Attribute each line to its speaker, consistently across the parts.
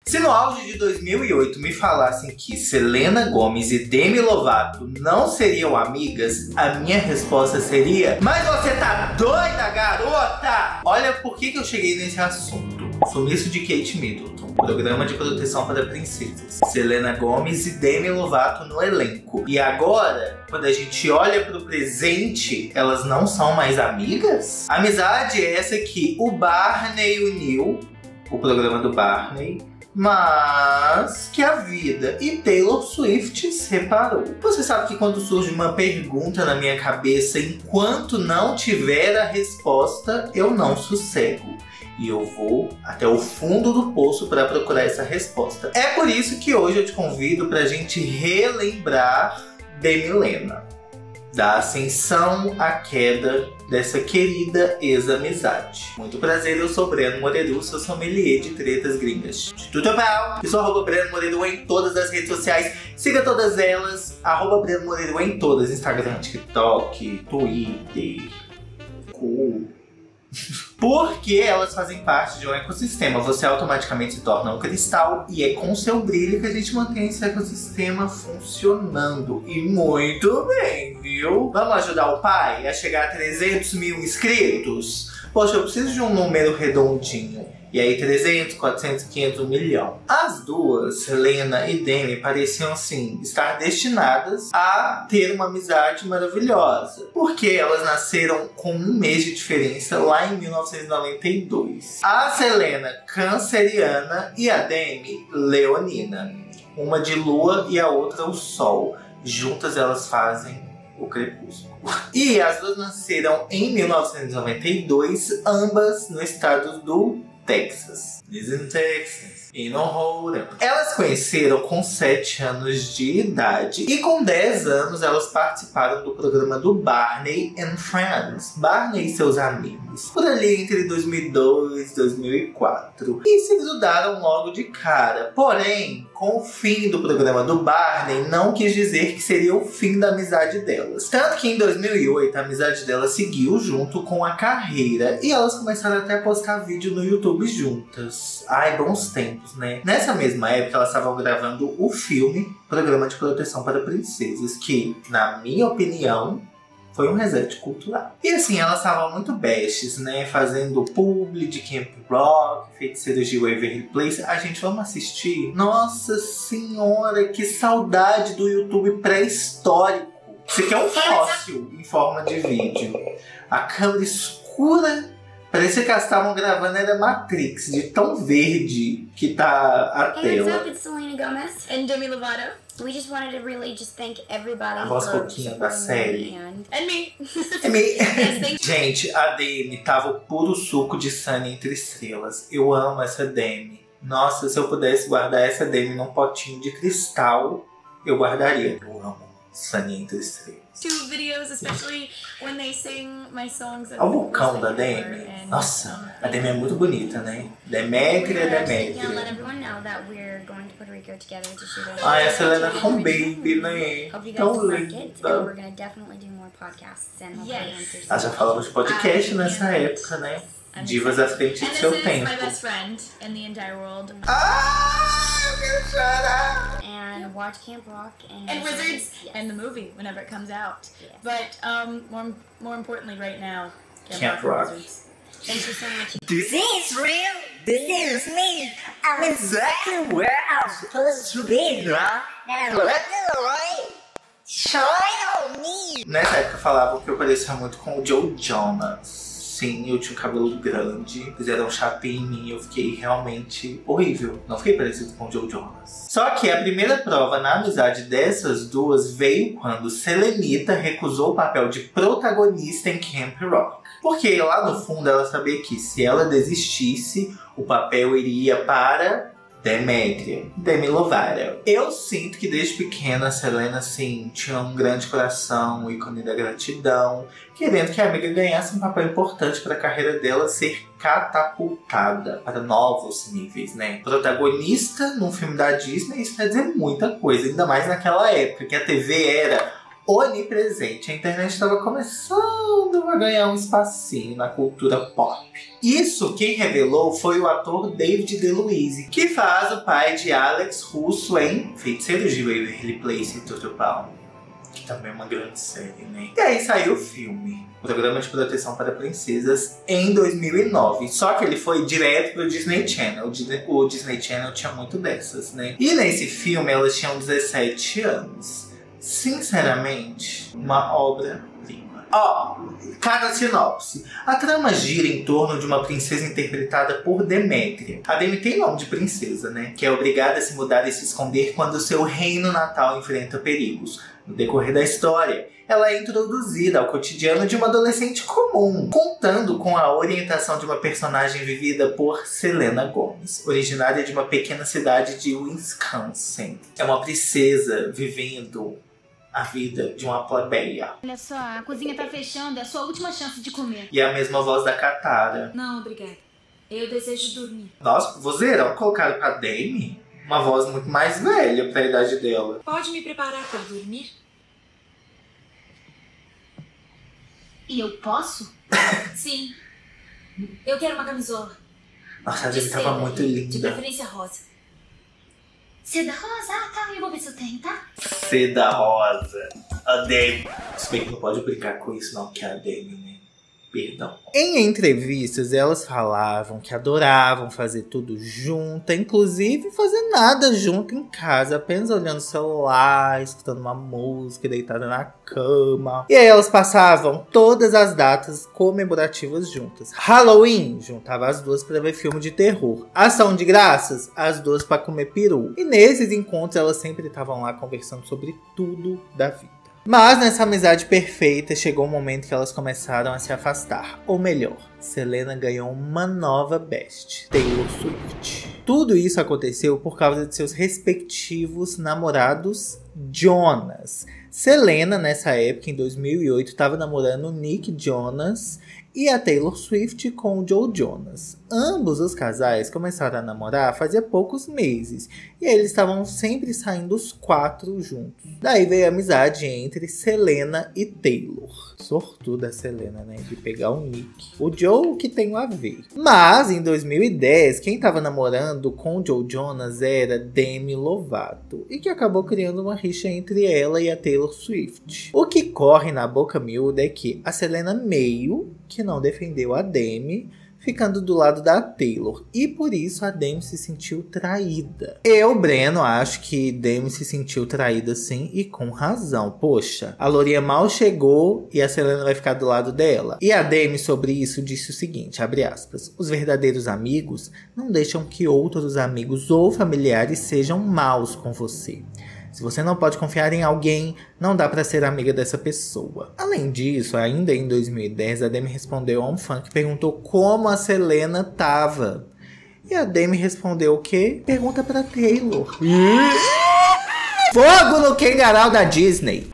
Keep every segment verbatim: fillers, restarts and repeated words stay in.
Speaker 1: Se no auge de dois mil e oito me falassem que Selena Gomez e Demi Lovato não seriam amigas, a minha resposta seria: mas você tá doida, garota? Olha por que que eu cheguei nesse assunto. Sumiço de Kate Middleton, programa de proteção para princesas. Selena Gomez e Demi Lovato no elenco. E agora, quando a gente olha pro presente, elas não são mais amigas? A amizade é essa que o Barney uniu, o programa do Barney, mas que a vida e Taylor Swift separou. Você sabe que quando surge uma pergunta na minha cabeça, enquanto não tiver a resposta, eu não sossego. E eu vou até o fundo do poço para procurar essa resposta. É por isso que hoje eu te convido pra gente relembrar Demi Lena. Da ascensão à queda dessa querida ex-amizade. Muito prazer, eu sou Breno Moreira, seu sommelier de tretas gringas. De tudo bom? Eu sou arroba Breno Moreira em todas as redes sociais. Siga todas elas, arroba Breno Moreira em todas. Instagram, TikTok, Twitter, Cool. Porque elas fazem parte de um ecossistema. Você automaticamente se torna um cristal e é com seu brilho que a gente mantém esse ecossistema funcionando. E muito bem, viu? Vamos ajudar o pai a chegar a trezentos mil inscritos? Poxa, eu preciso de um número redondinho. E aí trezentos, quatrocentos, quinhentos, um milhão. As duas, Selena e Demi, pareciam assim estar destinadas a ter uma amizade maravilhosa. Porque elas nasceram com um mês de diferença lá em mil novecentos e noventa e dois. A Selena, canceriana, e a Demi, leonina. Uma de lua e a outra o sol. Juntas elas fazem o crepúsculo. E as duas nasceram em mil novecentos e noventa e dois, ambas no estado do Texas. This in Texas. E no Roraima. Elas conheceram com sete anos de idade. E com dez anos elas participaram do programa do Barney and Friends. Barney e seus amigos. Por ali entre dois mil e dois e dois mil e quatro. E se grudaram logo de cara. Porém, com o fim do programa do Barney, não quis dizer que seria o fim da amizade delas. Tanto que em dois mil e oito a amizade delas seguiu junto com a carreira. E elas começaram até a postar vídeo no YouTube juntas. Ai, bons tempos, né? Nessa mesma época elas estavam gravando o filme Programa de Proteção para Princesas, que, na minha opinião, foi um reset cultural. E assim, elas estavam muito bestes, né? Fazendo publi de Camp Rock, Feiticeiros de Waverly Place. A gente, vamos assistir? Nossa senhora, que saudade do YouTube pré-histórico. Isso aqui é um fóssil em forma de vídeo. A câmera escura. Parecia que elas estavam gravando era Matrix, de tão verde que tá a tela.
Speaker 2: What's up, it's Selena Gomez and Demi Lovato. We just wanted to really just thank everybody.
Speaker 1: A voz pouquinha da série.
Speaker 2: And, and me.
Speaker 1: É me. Gente, a Demi tava o puro suco de Sunny entre estrelas. Eu amo essa Demi. Nossa, se eu pudesse guardar essa Demi num potinho de cristal, eu guardaria. Eu amo Sunny entre estrelas.
Speaker 2: Two videos, especially when they sing my songs.
Speaker 1: Olha o vulcão da Demi. Nossa, a Demi é muito bonita, né? Demétria, Demétria. Ai, a Selena com Baby, né? Tão linda. Ah, já falamos de podcast nessa época, né? Divas à frente do seu tempo. Ah, eu quero chorar!
Speaker 2: And watch Camp Rock and,
Speaker 3: and Wizards
Speaker 2: yes.
Speaker 3: and the movie whenever it comes out.
Speaker 2: Yes.
Speaker 3: But um, more more importantly, right now, Camp,
Speaker 1: Camp
Speaker 3: Rock.
Speaker 1: Rock.
Speaker 3: And Wizards.
Speaker 2: Thank you so much.
Speaker 1: This is real. This is me. I'm exactly where I'm supposed to be, right? Shine on me. Nessa época falavam que eu parecia muito com o Joe Jonas. Sim, eu tinha um cabelo grande, fizeram um chapinho em mim e eu fiquei realmente horrível. Não fiquei parecido com o Joe Jonas. Só que a primeira prova na amizade dessas duas veio quando Selenita recusou o papel de protagonista em Camp Rock. Porque lá no fundo ela sabia que se ela desistisse, o papel iria para Demétria, Demi Lovato. Eu sinto que desde pequena a Selena assim, tinha um grande coração, um ícone da gratidão, querendo que a amiga ganhasse um papel importante para a carreira dela ser catapultada para novos níveis, né? Protagonista num filme da Disney, isso quer dizer muita coisa, ainda mais naquela época que a T V era onipresente. A internet estava começando a ganhar um espacinho na cultura pop. Isso quem revelou foi o ator David DeLuise, que faz o pai de Alex Russo em Feiticeiros de Waverly Place e Tutupão, que também é uma grande série, né? E aí saiu o filme, Programa de Proteção para Princesas, em dois mil e nove. Só que ele foi direto pro Disney Channel. O Disney, o Disney Channel tinha muito dessas, né? E nesse filme elas tinham dezessete anos. Sinceramente, uma obra-prima. Ó, cada sinopse. A trama gira em torno de uma princesa interpretada por Demétria. A Demi tem nome de princesa, né? Que é obrigada a se mudar e se esconder quando seu reino natal enfrenta perigos. No decorrer da história, ela é introduzida ao cotidiano de uma adolescente comum, contando com a orientação de uma personagem vivida por Selena Gomez, originária de uma pequena cidade de Wisconsin. É uma princesa vivendo a vida de uma plebeia.
Speaker 4: Olha só, a cozinha tá fechando, é a sua última chance de comer.
Speaker 1: E é a mesma voz da Katara.
Speaker 4: Não, obrigada. Eu desejo dormir.
Speaker 1: Nossa, vozeirão, colocaram pra Demi? Uma voz muito mais velha pra idade dela.
Speaker 4: Pode me preparar para dormir? E eu posso? Sim. Eu quero uma camisola.
Speaker 1: Nossa, a Demi tava muito linda.
Speaker 4: De preferência rosa. Seda rosa? Ah, tá. Eu vou ver se eu tenho, tá?
Speaker 1: Seda rosa. A Demi. Se bem que não pode brincar com isso não, que é a Demi, né? Perdão. Em entrevistas, elas falavam que adoravam fazer tudo junto, inclusive fazer nada junto em casa, apenas olhando o celular, escutando uma música, deitada na cama. E aí elas passavam todas as datas comemorativas juntas. Halloween, juntava as duas para ver filme de terror. Ação de graças, as duas para comer peru. E nesses encontros elas sempre estavam lá conversando sobre tudo da vida. Mas nessa amizade perfeita chegou um momento que elas começaram a se afastar. Ou melhor, Selena ganhou uma nova best, Taylor Swift. Tudo isso aconteceu por causa de seus respectivos namorados Jonas. Selena, nessa época, em dois mil e oito, estava namorando o Nick Jonas e a Taylor Swift com o Joe Jonas. Ambos os casais começaram a namorar fazia poucos meses e eles estavam sempre saindo os quatro juntos. Daí veio a amizade entre Selena e Taylor. Sortuda a Selena, né? De pegar o Nick. O Joe que tem o a ver. Mas em dois mil e dez, quem estava namorando com o Joe Jonas era Demi Lovato e que acabou criando uma rixa entre ela e a Taylor Swift. O que corre na boca miúda é que a Selena meio que não defendeu a Demi, ficando do lado da Taylor. E por isso a Demi se sentiu traída. Eu, Breno, acho que Demi se sentiu traída sim e com razão. Poxa, a Lourinha mal chegou e a Selena vai ficar do lado dela. E a Demi sobre isso disse o seguinte, abre aspas, os verdadeiros amigos não deixam que outros amigos ou familiares sejam maus com você. Se você não pode confiar em alguém, não dá pra ser amiga dessa pessoa. Além disso, ainda em dois mil e dez, a Demi respondeu a um fã que perguntou como a Selena tava. E a Demi respondeu o quê? Pergunta pra Taylor. Fogo no Kangaroo da Disney!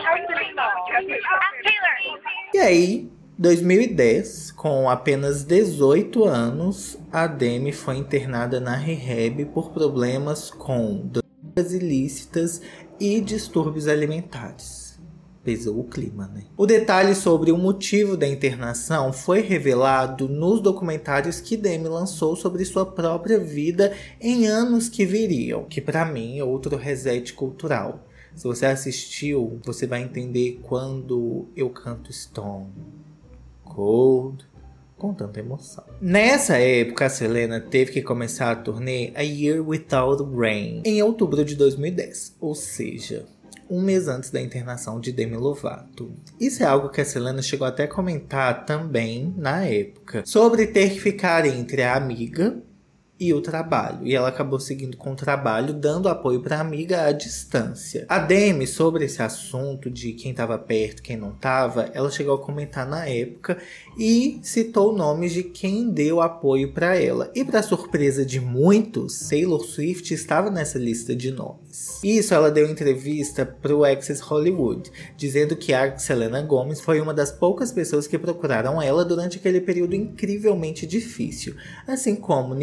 Speaker 1: E aí, dois mil e dez, com apenas dezoito anos, a Demi foi internada na rehab por problemas com ilícitas e distúrbios alimentares. Pesou o clima, né? O detalhe sobre o motivo da internação foi revelado nos documentários que Demi lançou sobre sua própria vida em anos que viriam, que pra mim é outro reset cultural. Se você assistiu, você vai entender quando eu canto Stone Cold com tanta emoção. Nessa época, a Selena teve que começar a turnê A Year Without Rain em outubro de dois mil e dez, ou seja, um mês antes da internação de Demi Lovato. Isso é algo que a Selena chegou até a comentar também na época, sobre ter que ficar entre a amiga e o trabalho. E ela acabou seguindo com o trabalho, dando apoio para a amiga à distância. A Demi, sobre esse assunto de quem estava perto, quem não estava, ela chegou a comentar na época e citou nomes de quem deu apoio para ela. E para surpresa de muitos, Taylor Swift estava nessa lista de nomes. Isso ela deu entrevista para o Access Hollywood, dizendo que a Selena Gomez foi uma das poucas pessoas que procuraram ela durante aquele período incrivelmente difícil, assim como Nick Jonas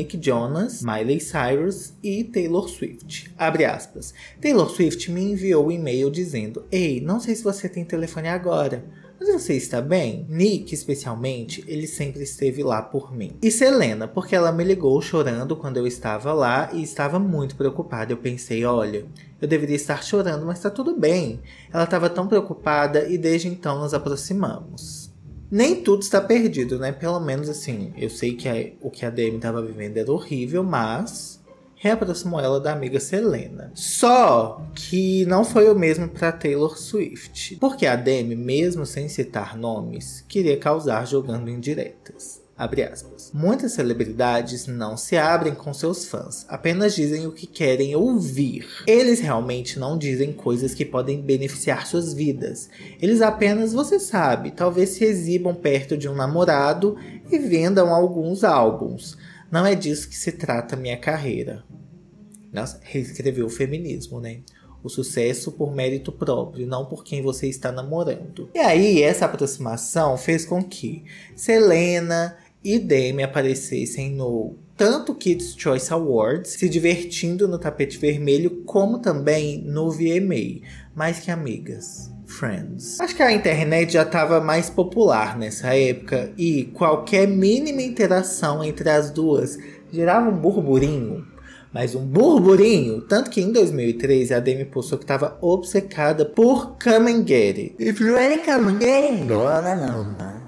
Speaker 1: Jonas, Miley Cyrus e Taylor Swift. Abre aspas. Taylor Swift me enviou um e-mail dizendo: Ei, não sei se você tem telefone agora, mas você está bem? Nick, especialmente, ele sempre esteve lá por mim. E Selena, porque ela me ligou chorando quando eu estava lá e estava muito preocupada. Eu pensei, olha, eu deveria estar chorando, mas tá tudo bem. Ela estava tão preocupada e desde então nos aproximamos. Nem tudo está perdido, né? Pelo menos assim, eu sei que a, o que a Demi estava vivendo era horrível, mas reaproximou ela da amiga Selena. Só que não foi o mesmo para Taylor Swift, porque a Demi, mesmo sem citar nomes, queria causar jogando indiretas. Abre aspas. Muitas celebridades não se abrem com seus fãs, apenas dizem o que querem ouvir. Eles realmente não dizem coisas que podem beneficiar suas vidas. Eles apenas, você sabe, talvez se exibam perto de um namorado e vendam alguns álbuns. Não é disso que se trata minha carreira. Nossa, reescreveu o feminismo, né? O sucesso por mérito próprio, não por quem você está namorando. E aí, essa aproximação fez com que Selena e Demi aparecessem no tanto Kids' Choice Awards, se divertindo no tapete vermelho, como também no V M A. Mais que amigas, friends. Acho que a internet já estava mais popular nessa época e qualquer mínima interação entre as duas gerava um burburinho. Mas um burburinho, tanto que em dois mil e treze a Demi postou que estava obcecada por Come and Get It. If you really come and get it, no, no, no.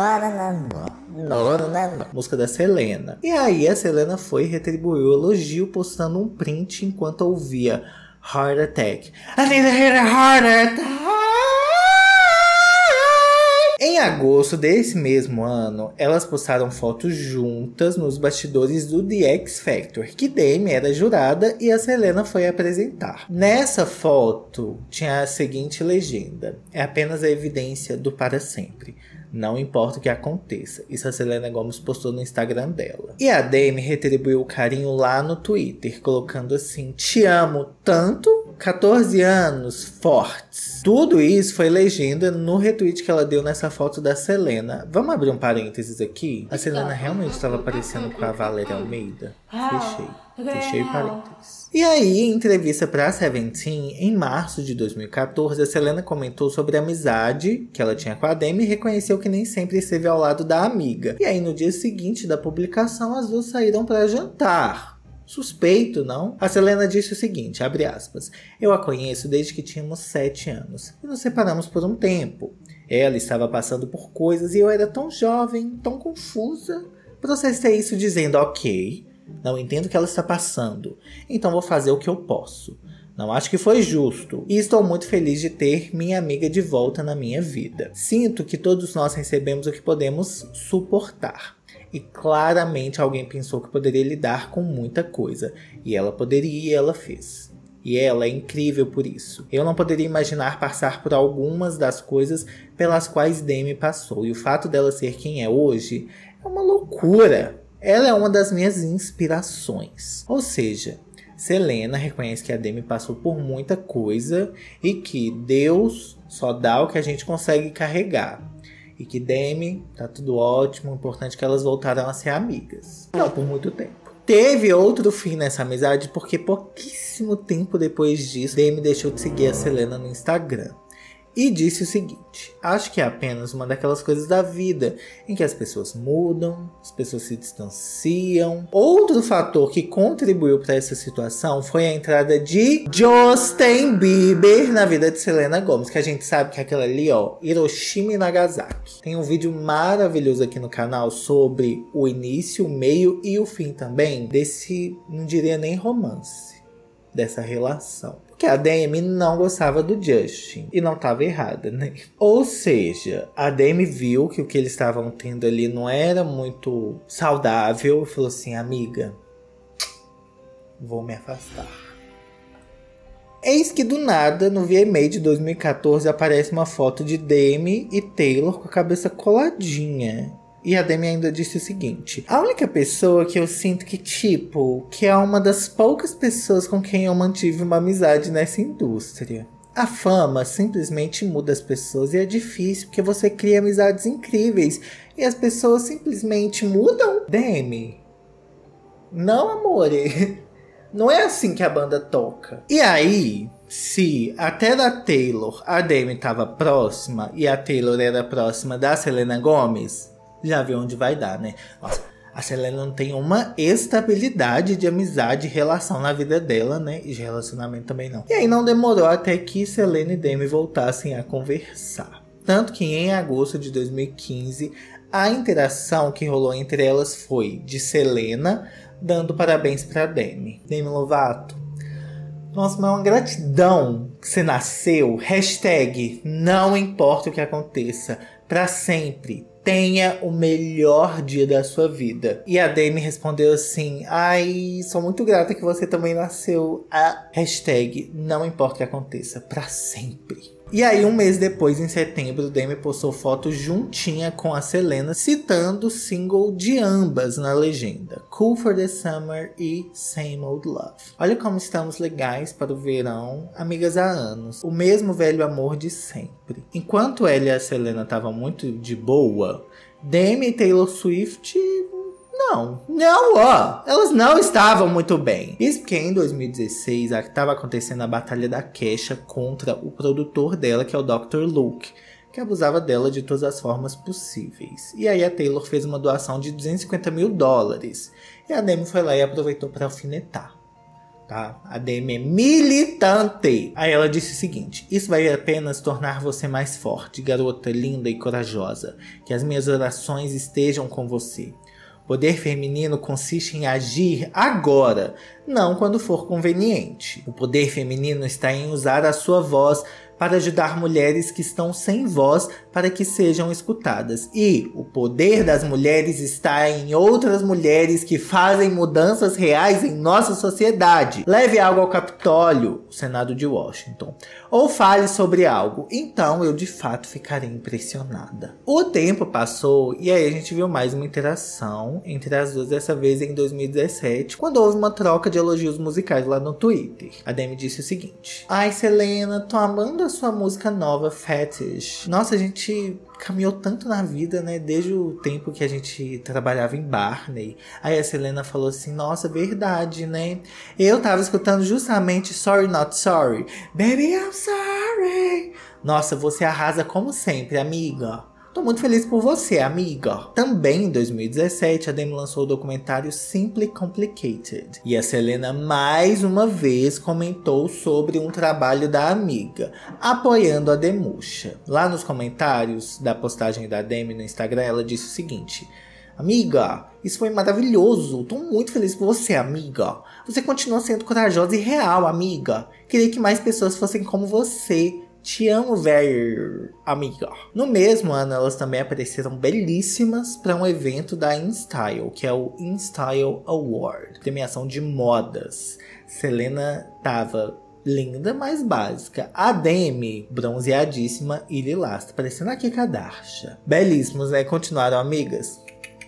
Speaker 1: Música da Selena. E aí a Selena foi e retribuiu o elogio postando um print enquanto ouvia Heart Attack. I need to hit a heart attack. Em agosto desse mesmo ano, elas postaram fotos juntas nos bastidores do The X Factor, que Demi era jurada e a Selena foi apresentar. Nessa foto tinha a seguinte legenda: é apenas a evidência do para sempre. Não importa o que aconteça. Isso a Selena Gomez postou no Instagram dela. E a Demi retribuiu o carinho lá no Twitter, colocando assim: te amo tanto, catorze anos, fortes. Tudo isso foi legenda no retweet que ela deu nessa foto da Selena. Vamos abrir um parênteses aqui? A Selena realmente estava parecendo com a Valéria Almeida. Fechei. Fechei o parênteses. E aí, em entrevista para Seventeen, em março de dois mil e catorze, a Selena comentou sobre a amizade que ela tinha com a Demi e reconheceu que nem sempre esteve ao lado da amiga. E aí, no dia seguinte da publicação, as duas saíram para jantar. Suspeito, não? A Selena disse o seguinte, abre aspas: eu a conheço desde que tínhamos sete anos e nos separamos por um tempo. Ela estava passando por coisas e eu era tão jovem, tão confusa. Processei isso dizendo, ok, não entendo o que ela está passando, então vou fazer o que eu posso. Não acho que foi justo e estou muito feliz de ter minha amiga de volta na minha vida. Sinto que todos nós recebemos o que podemos suportar. E claramente alguém pensou que poderia lidar com muita coisa. E ela poderia e ela fez. E ela é incrível por isso. Eu não poderia imaginar passar por algumas das coisas pelas quais Demi passou. E o fato dela ser quem é hoje é uma loucura. Ela é uma das minhas inspirações. Ou seja, Selena reconhece que a Demi passou por muita coisa e que Deus só dá o que a gente consegue carregar. E que Demi, tá tudo ótimo, importante que elas voltaram a ser amigas. Não por muito tempo. Teve outro fim nessa amizade porque pouquíssimo tempo depois disso, Demi deixou de seguir a Selena no Instagram. E disse o seguinte: acho que é apenas uma daquelas coisas da vida em que as pessoas mudam, as pessoas se distanciam. Outro fator que contribuiu para essa situação foi a entrada de Justin Bieber na vida de Selena Gomez, que a gente sabe que é aquela ali, ó, Hiroshima e Nagasaki. Tem um vídeo maravilhoso aqui no canal sobre o início, o meio e o fim também desse, não diria nem romance, dessa relação. Que a Demi não gostava do Justin. E não estava errada, né? Ou seja, a Demi viu que o que eles estavam tendo ali não era muito saudável. E falou assim, amiga, vou me afastar. Eis que do nada, no V M A de dois mil e catorze, aparece uma foto de Demi e Taylor com a cabeça coladinha. E a Demi ainda disse o seguinte: a única pessoa que eu sinto que, tipo, que é uma das poucas pessoas com quem eu mantive uma amizade nessa indústria. A fama simplesmente muda as pessoas e é difícil porque você cria amizades incríveis e as pessoas simplesmente mudam. Demi, Não, amore. Não é assim que a banda toca. E aí, se até da Taylor a Demi tava próxima e a Taylor era próxima da Selena Gomez, já vê onde vai dar, né? Nossa, a Selena não tem uma estabilidade de amizade e relação na vida dela, né? E de relacionamento também não. E aí não demorou até que Selena e Demi voltassem a conversar. Tanto que em agosto de dois mil e quinze, a interação que rolou entre elas foi de Selena dando parabéns pra Demi. Demi Lovato, nossa, mas é uma gratidão que você nasceu. Hashtag não importa o que aconteça, pra sempre. Tenha o melhor dia da sua vida. E a Demi respondeu assim: ai, sou muito grata que você também nasceu. A hashtag não importa o que aconteça, pra sempre. E aí, um mês depois, em setembro, Demi postou foto juntinha com a Selena, citando o single de ambas na legenda: Cool for the Summer e Same Old Love. Olha como estamos legais para o verão, amigas há anos. O mesmo velho amor de sempre. Enquanto ela e a Selena estavam muito de boa, Demi e Taylor Swift... Não, não, ó, elas não estavam muito bem. Isso porque em dois mil e dezesseis estava acontecendo a batalha da Kesha contra o produtor dela, que é o doutor Luke, que abusava dela de todas as formas possíveis. E aí a Taylor fez uma doação de duzentos e cinquenta mil dólares. E a Demi foi lá e aproveitou para alfinetar. Tá? A Demi é militante. Aí ela disse o seguinte: isso vai apenas tornar você mais forte, garota linda e corajosa. Que as minhas orações estejam com você. Poder feminino consiste em agir agora, não quando for conveniente. O poder feminino está em usar a sua voz para ajudar mulheres que estão sem voz para que sejam escutadas. E o poder das mulheres está em outras mulheres que fazem mudanças reais em nossa sociedade. Leve algo ao Capitólio, o Senado de Washington, ou fale sobre algo. Então eu de fato ficarei impressionada. O tempo passou e aí a gente viu mais uma interação entre as duas, dessa vez em dois mil e dezessete, quando houve uma troca de elogios musicais lá no Twitter. A Demi disse o seguinte: ai, Selena, tô amando a sua música nova, Fetish. Nossa, a gente caminhou tanto na vida, né? Desde o tempo que a gente trabalhava em Barney. Aí a Selena falou assim: nossa, verdade, né? Eu tava escutando justamente Sorry Not Sorry. Baby, I'm sorry. Nossa, você arrasa como sempre, amiga. Tô muito feliz por você, amiga. Também em dois mil e dezessete, a Demi lançou o documentário Simply Complicated. E a Selena mais uma vez comentou sobre um trabalho da amiga, apoiando a Demucha. Lá nos comentários da postagem da Demi no Instagram, ela disse o seguinte: amiga, isso foi maravilhoso. Tô muito feliz por você, amiga. Você continua sendo corajosa e real, amiga. Queria que mais pessoas fossem como você. Te amo, velho, amiga. No mesmo ano, elas também apareceram belíssimas para um evento da InStyle, que é o InStyle Award, premiação de modas. Selena tava linda, mas básica. A Demi, bronzeadíssima e lilás, parecendo aqui Kardashian. Belíssimos, né? Continuaram amigas.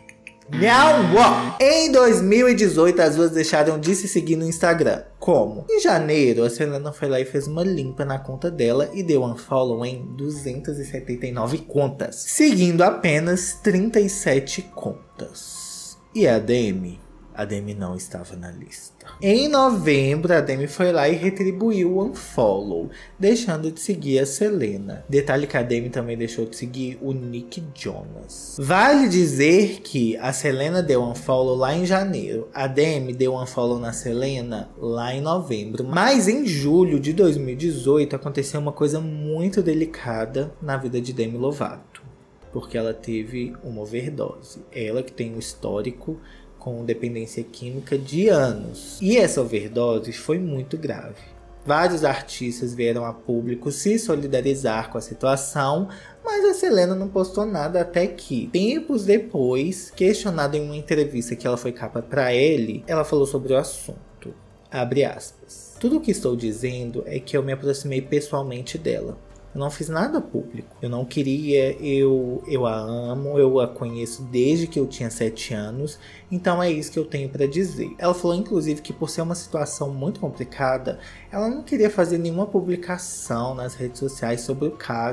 Speaker 1: Miau! Em dois mil e dezoito, as duas deixaram de se seguir no Instagram. Como? Em janeiro, a Selena foi lá e fez uma limpa na conta dela e deu unfollow em duzentas e setenta e nove contas, seguindo apenas trinta e sete contas. E a Demi? A Demi não estava na lista. Em novembro, a Demi foi lá e retribuiu o unfollow, deixando de seguir a Selena. Detalhe que a Demi também deixou de seguir o Nick Jonas. Vale dizer que a Selena deu unfollow lá em janeiro. A Demi deu unfollow na Selena lá em novembro. Mas em julho de dois mil e dezoito aconteceu uma coisa muito delicada na vida de Demi Lovato. Porque ela teve uma overdose. Ela que tem um histórico com dependência química de anos. E essa overdose foi muito grave. Vários artistas vieram a público se solidarizar com a situação, mas a Selena não postou nada até que, tempos depois, questionada em uma entrevista que ela foi capa para Elle, ela falou sobre o assunto. Abre aspas. Tudo o que estou dizendo é que eu me aproximei pessoalmente dela. Eu não fiz nada público. Eu não queria, eu, eu a amo, eu a conheço desde que eu tinha sete anos. Então é isso que eu tenho pra dizer. Ela falou inclusive que por ser uma situação muito complicada, ela não queria fazer nenhuma publicação nas redes sociais sobre o caso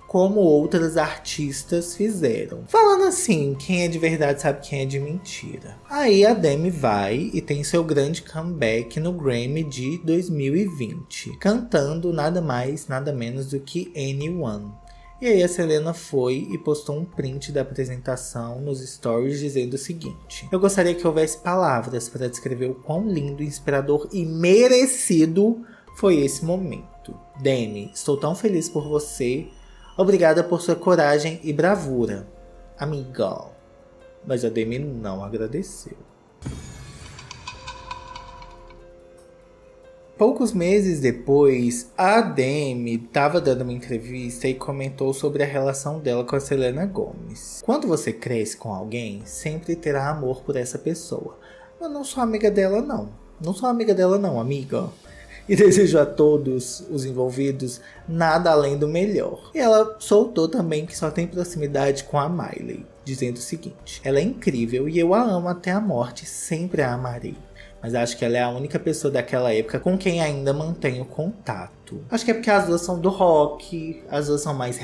Speaker 1: como outras artistas fizeram. Falando assim, quem é de verdade sabe quem é de mentira. Aí a Demi vai e tem seu grande comeback no Grammy de dois mil e vinte, cantando nada mais, nada menos do que Anyone. E aí a Selena foi e postou um print da apresentação nos stories dizendo o seguinte: eu gostaria que houvesse palavras para descrever o quão lindo, inspirador e merecido foi esse momento. Demi, estou tão feliz por você. Obrigada por sua coragem e bravura, amiga. Mas a Demi não agradeceu. Poucos meses depois, a Demi estava dando uma entrevista e comentou sobre a relação dela com a Selena Gomez. Quando você cresce com alguém, sempre terá amor por essa pessoa. Eu não sou amiga dela não. Não sou amiga dela não, amiga. E desejo a todos os envolvidos nada além do melhor. E ela soltou também que só tem proximidade com a Miley, dizendo o seguinte: ela é incrível e eu a amo até a morte, sempre a amarei. Mas acho que ela é a única pessoa daquela época com quem ainda mantenho contato. Acho que é porque as duas são do rock, as duas são mais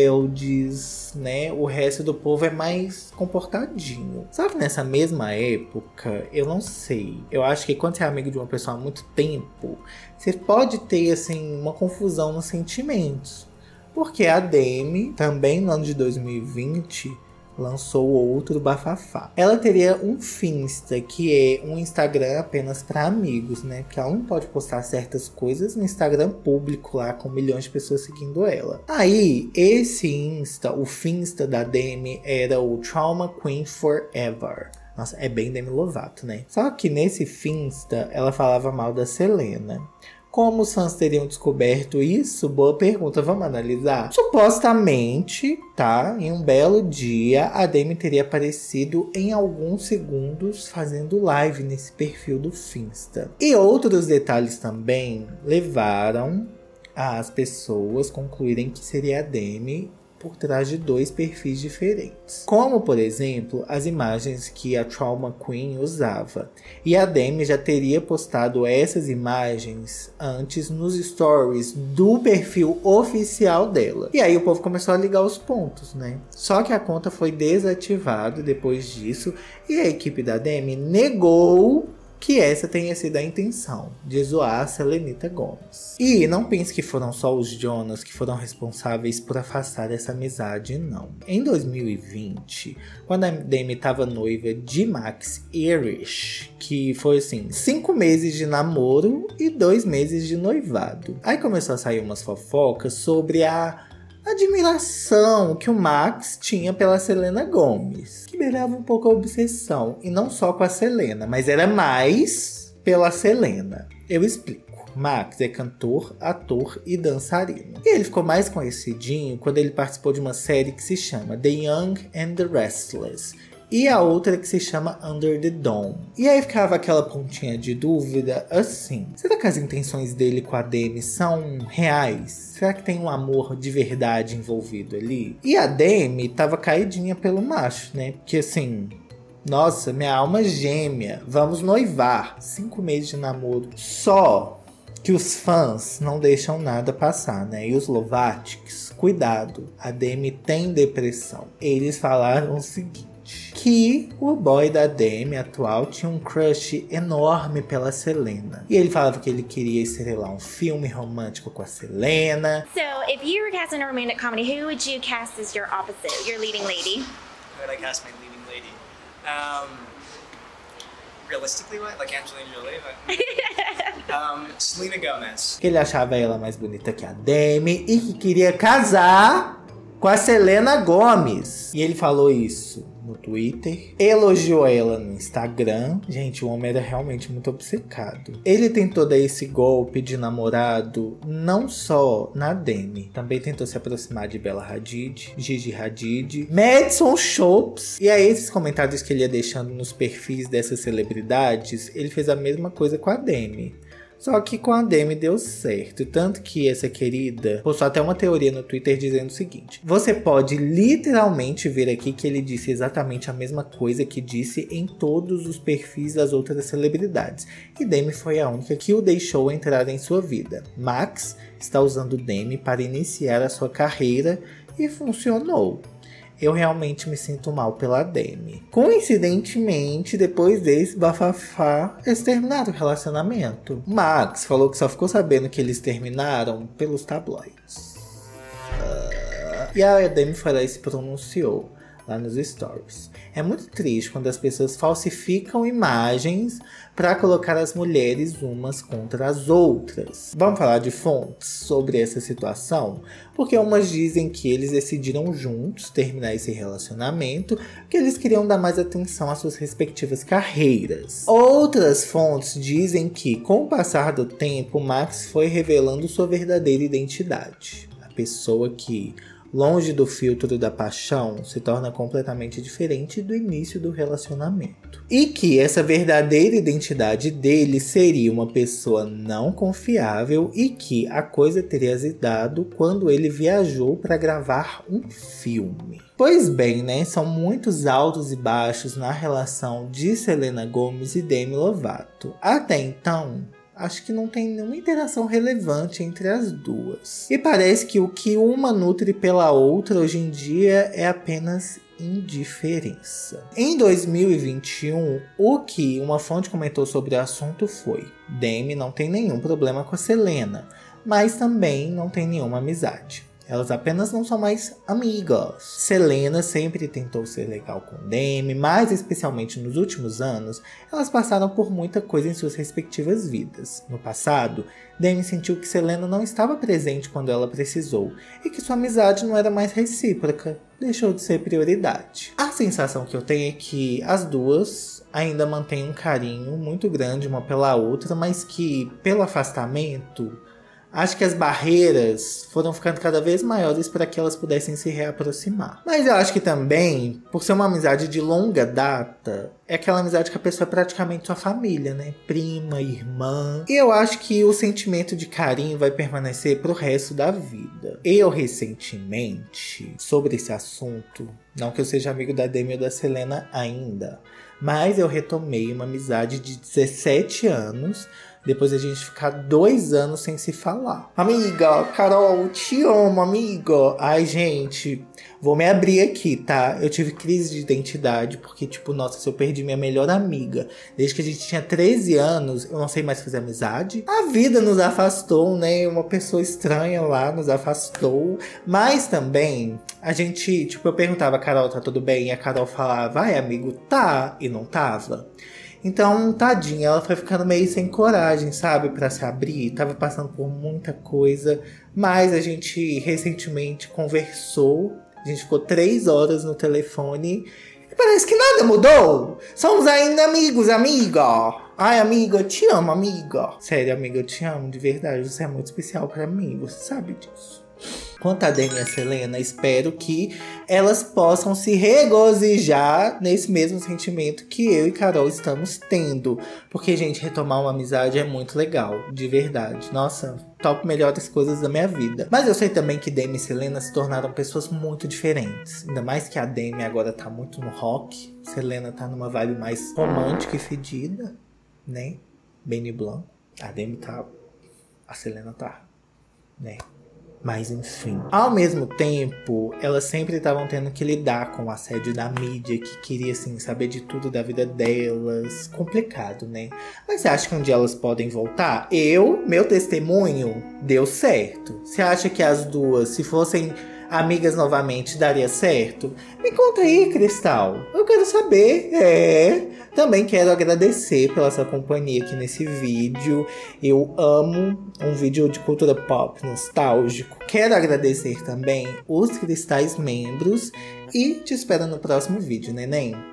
Speaker 1: rebeldes, né? O resto do povo é mais comportadinho. Só que nessa mesma época, eu não sei. Eu acho que quando você é amigo de uma pessoa há muito tempo, você pode ter, assim, uma confusão nos sentimentos. Porque a Demi, também no ano de dois mil e vinte... lançou outro bafafá. Ela teria um Finsta, que é um Instagram apenas para amigos, né? Porque ela não pode postar certas coisas no Instagram público lá, com milhões de pessoas seguindo ela. Aí, esse Insta, o Finsta da Demi, era o Trauma Queen Forever. Nossa, é bem Demi Lovato, né? Só que nesse Finsta, ela falava mal da Selena. Como os fãs teriam descoberto isso? Boa pergunta, vamos analisar? Supostamente, tá? Em um belo dia, a Demi teria aparecido em alguns segundos fazendo live nesse perfil do Finsta. E outros detalhes também levaram as pessoas a concluírem que seria a Demi por trás de dois perfis diferentes. Como, por exemplo, as imagens que a Trauma Queen usava. E a Demi já teria postado essas imagens antes nos stories do perfil oficial dela. E aí o povo começou a ligar os pontos, né? Só que a conta foi desativada depois disso e a equipe da Demi negou que essa tenha sido a intenção, de zoar a Selenita Gomez. E não pense que foram só os Jonas que foram responsáveis por afastar essa amizade, não. Em dois mil e vinte, quando a Demi estava noiva de Max Irish, que foi assim, cinco meses de namoro e dois meses de noivado. Aí começou a sair umas fofocas sobre a admiração que o Max tinha pela Selena Gomez, que beirava um pouco a obsessão, e não só com a Selena, mas era mais pela Selena. Eu explico. Max é cantor, ator e dançarino. E ele ficou mais conhecidinho quando ele participou de uma série que se chama The Young and the Restless, e a outra que se chama Under the Dome. E aí ficava aquela pontinha de dúvida assim: será que as intenções dele com a Demi são reais? Será que tem um amor de verdade envolvido ali? E a Demi tava caidinha pelo macho, né? Porque assim, nossa, minha alma gêmea, vamos noivar. Cinco meses de namoro. Só que os fãs não deixam nada passar, né? E os Lovatics, cuidado, a Demi tem depressão. Eles falaram o seguinte: que o boy da Demi atual tinha um crush enorme pela Selena. E ele falava que ele queria estrelar um filme romântico com a Selena.
Speaker 5: So, if you were cast in a romantic comedy, who would you cast as your opposite, your leading lady?
Speaker 6: Who would I cast my leading lady? Um, realistically, what? Like Angelina Jolie? But, um, Selena Gomez.
Speaker 1: Que ele achava ela mais bonita que a Demi e que queria casar com a Selena Gomez. E ele falou isso no Twitter, elogiou ela no Instagram. Gente, o homem era realmente muito obcecado. Ele tentou dar esse golpe de namorado não só na Demi, também tentou se aproximar de Bella Hadid, Gigi Hadid, Madison Schoeps. E aí esses comentários que ele ia deixando nos perfis dessas celebridades, ele fez a mesma coisa com a Demi. Só que com a Demi deu certo, tanto que essa querida postou até uma teoria no Twitter dizendo o seguinte: você pode literalmente ver aqui que ele disse exatamente a mesma coisa que disse em todos os perfis das outras celebridades. E Demi foi a única que o deixou entrar em sua vida. Max está usando Demi para iniciar a sua carreira e funcionou. Eu realmente me sinto mal pela Demi. Coincidentemente, depois desse bafafá, eles terminaram o relacionamento. Max falou que só ficou sabendo que eles terminaram pelos tabloides. Uh, e a Demi foi lá e se pronunciou lá nos stories. É muito triste quando as pessoas falsificam imagens para colocar as mulheres umas contra as outras. Vamos falar de fontes sobre essa situação? Porque umas dizem que eles decidiram juntos terminar esse relacionamento porque eles queriam dar mais atenção às suas respectivas carreiras. Outras fontes dizem que, com o passar do tempo, Max foi revelando sua verdadeira identidade. A pessoa que, longe do filtro da paixão, se torna completamente diferente do início do relacionamento. E que essa verdadeira identidade dele seria uma pessoa não confiável e que a coisa teria azedado quando ele viajou para gravar um filme. Pois bem, né? São muitos altos e baixos na relação de Selena Gomez e Demi Lovato. Até então, acho que não tem nenhuma interação relevante entre as duas. E parece que o que uma nutre pela outra hoje em dia é apenas indiferença. Em dois mil e vinte e um, o que uma fonte comentou sobre o assunto foi: Demi não tem nenhum problema com a Selena, mas também não tem nenhuma amizade. Elas apenas não são mais amigas. Selena sempre tentou ser legal com Demi, mas especialmente nos últimos anos, elas passaram por muita coisa em suas respectivas vidas. No passado, Demi sentiu que Selena não estava presente quando ela precisou e que sua amizade não era mais recíproca, deixou de ser prioridade. A sensação que eu tenho é que as duas ainda mantêm um carinho muito grande uma pela outra, mas que, pelo afastamento, acho que as barreiras foram ficando cada vez maiores para que elas pudessem se reaproximar. Mas eu acho que também, por ser uma amizade de longa data, é aquela amizade que a pessoa é praticamente sua família, né? Prima, irmã. E eu acho que o sentimento de carinho vai permanecer pro resto da vida. Eu, recentemente, sobre esse assunto, não que eu seja amigo da Demi ou da Selena ainda, mas eu retomei uma amizade de dezessete anos, depois a gente ficar dois anos sem se falar. Amiga, Carol, te amo, amiga. Ai, gente, vou me abrir aqui, tá? Eu tive crise de identidade, porque, tipo, nossa, se eu perdi minha melhor amiga desde que a gente tinha treze anos, eu não sei mais fazer amizade. A vida nos afastou, né? Uma pessoa estranha lá nos afastou. Mas também, a gente, tipo, eu perguntava, Carol, tá tudo bem? E a Carol falava, ai, amigo, tá. E não tava. Então, tadinha, ela foi ficando meio sem coragem, sabe? Pra se abrir, tava passando por muita coisa. Mas a gente recentemente conversou, a gente ficou três horas no telefone e parece que nada mudou. Somos ainda amigos, amiga. Ai, amiga, eu te amo, amiga. Sério, amiga, eu te amo, de verdade. Você é muito especial pra mim, você sabe disso. Quanto a Demi e a Selena, espero que elas possam se regozijar nesse mesmo sentimento que eu e Carol estamos tendo. Porque, gente, retomar uma amizade é muito legal, de verdade. Nossa, top melhores coisas da minha vida. Mas eu sei também que Demi e Selena se tornaram pessoas muito diferentes. Ainda mais que a Demi agora tá muito no rock. Selena tá numa vibe mais romântica e fedida, né? Benny Blanc. A Demi tá... A Selena tá... né? Mas enfim, ao mesmo tempo, elas sempre estavam tendo que lidar com o assédio da mídia, que queria, assim, saber de tudo da vida delas. Complicado, né? Mas você acha que um dia elas podem voltar? Eu, meu testemunho, deu certo. Você acha que as duas, se fossem amigas novamente, daria certo? Me conta aí, Cristal. Eu quero saber. É. Também quero agradecer pela sua companhia aqui nesse vídeo. Eu amo um vídeo de cultura pop nostálgico. Quero agradecer também os Cristais membros. E te espero no próximo vídeo, neném.